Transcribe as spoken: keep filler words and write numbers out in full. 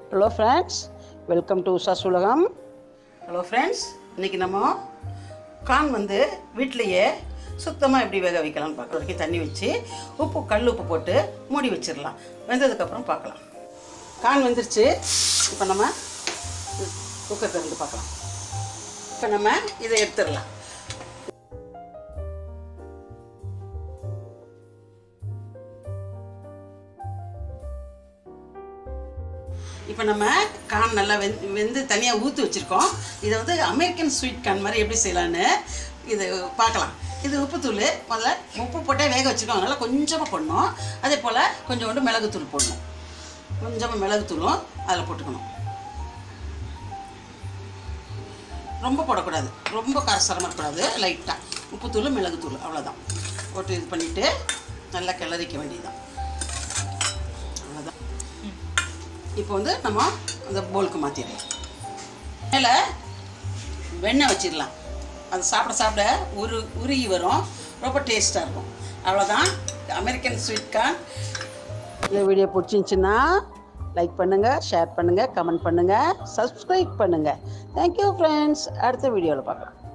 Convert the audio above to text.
Hello friends, welcome to Usha's Ulagam. Hello friends, இன்னைக்கு நம்ம கான் வந்து வீட்லயே சுத்தமா எப்படி வேக வைக்கலாம்னு பார்க்கலாம். ஒரு தண்ணி வச்சு உப்பு கல் உப்பு போட்டு மூடி வச்சிரலாம். வெந்ததுக்கு அப்புறம் பார்க்கலாம். கான் வெந்துருச்சு. இப்போ நம்ம குக்கர் திறந்து பார்க்கலாம். இப்போ நம்ம இதை எடுத்துறலாம். இப்போ நம்ம கான் நல்லா வெந்து வெந்து தனியாக ஊற்றி வச்சுருக்கோம். இதை வந்து அமெரிக்கன் ஸ்வீட் கான் மாதிரி எப்படி செய்யலான்னு இது பார்க்கலாம். இது உப்புத்தூள் முதல்ல உப்பு போட்டே வேக வச்சுருக்கோம். அதனால் கொஞ்சமாக போடணும். அதே போல் கொஞ்சோண்டு மிளகுத்தூள் போடணும். கொஞ்சமாக மிளகுத்தூளும் அதில் போட்டுக்கணும். ரொம்ப போடக்கூடாது, ரொம்ப காரசாரமாக இருக்கக்கூடாது. லைட்டாக உப்புத்தூள் மிளகுத்தூள் அவ்வளோதான் போட்டு இது பண்ணிவிட்டு நல்லா கிளறிக்க வேண்டியதுதான். இப்போ வந்து நம்ம அந்த பவுலுக்கு மாற்றிடலாம். மேலே வெண்ணெய் வச்சிடலாம். அது சாப்பிட சாப்பிட உரு உருகி வரும். ரொம்ப டேஸ்ட்டாக இருக்கும். அவ்வளோதான் அமெரிக்கன் ஸ்வீட் கார்ன். இந்த வீடியோ பிடிச்சிருந்துச்சின்னா லைக் பண்ணுங்கள், ஷேர் பண்ணுங்கள், கமெண்ட் பண்ணுங்கள், சப்ஸ்கிரைப் பண்ணுங்கள். Thank you friends. அடுத்த வீடியோவில் பார்க்கலாம்.